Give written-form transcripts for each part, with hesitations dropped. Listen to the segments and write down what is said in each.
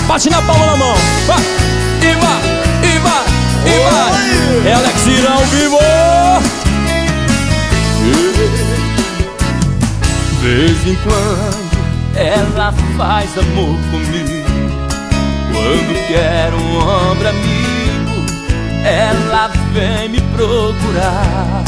bate na palma na mão. Vai, e vai, e vai, e vai. É Alex Irã ao vivo. De vez em quando ela faz amor comigo. Quando quer um ombro amigo, ela vem me procurar.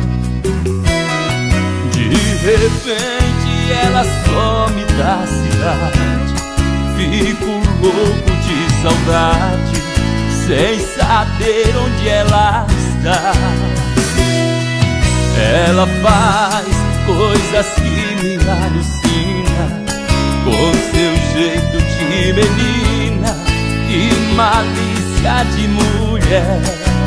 De repente ela some da cidade. Fico louco de saudade, sem saber onde ela está. Ela faz coisas que me alucina, com seu jeito de menina e malícia de mulher.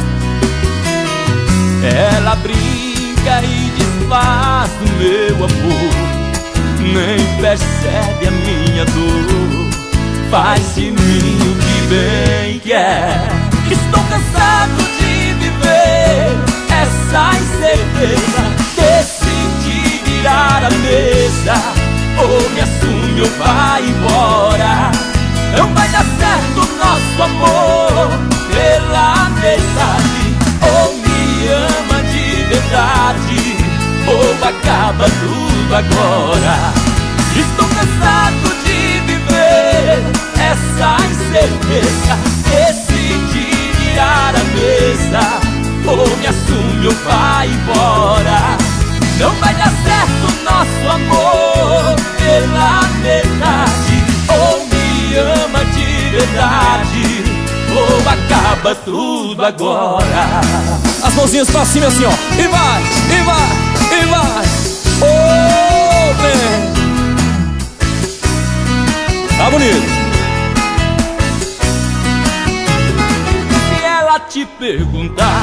Ela brinca e desfaz do meu amor, nem percebe a minha dor, faz de mim o que bem quer. Estou cansado de viver essa incerteza. Decidi virar a mesa, ou me assume ou vai embora. Não vai dar certo o nosso amor pela metade. Ou me ama de verdade, ou acaba tudo agora. Estou cansado de viver essa incerteza. Decidi virar a mesa, ou me assume ou vai embora. Não vai dar certo o nosso amor pela metade. Ou me ama de verdade, ou acaba tudo agora. As mãozinhas pra cima assim, ó. E vai, e vai, e vai. Oh, bem. Tá bonito. Se ela te perguntar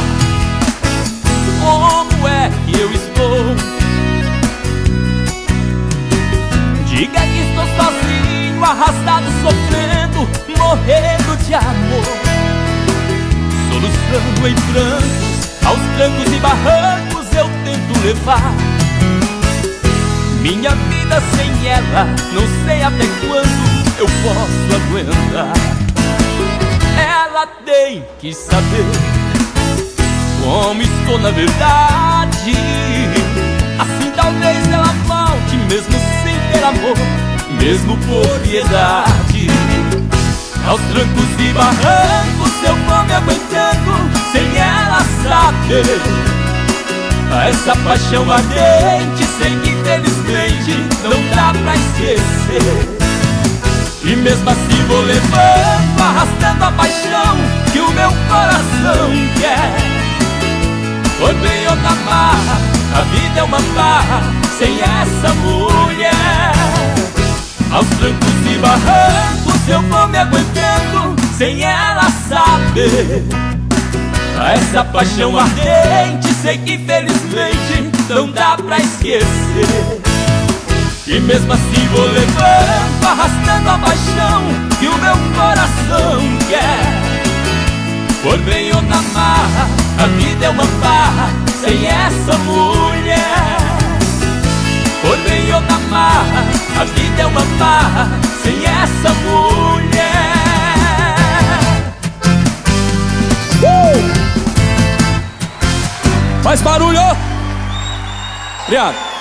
como é que eu estou, diga que estou sozinho, arrastado, sofrendo, morrendo de amor, soluçando em prantos, aos trancos e barrancos eu tento levar minha vida sem ela. Não sei até quando eu posso aguentar. Ela tem que saber como estou na verdade. Assim talvez ela volte, mesmo sem ter amor, mesmo por piedade. Aos trancos e barrancos eu vou me aguentando, sem ela saber. Essa paixão ardente, sei que infelizmente não dá pra esquecer. E mesmo assim vou levando, arrastando a paixão que o meu coração quer. Por bem ou na marra, a vida é uma barra sem essa mulher. Aos trancos e barrancos eu vou me aguentando, sem ela saber. Essa paixão ardente, sei que infelizmente não dá pra esquecer. E mesmo assim vou levando, arrastando a paixão que o meu coração quer. Por bem ou na marra, a vida é uma barra sem essa mulher. Por bem ou na marra, a vida é uma barra sem essa mulher. Faz barulho! Obrigado.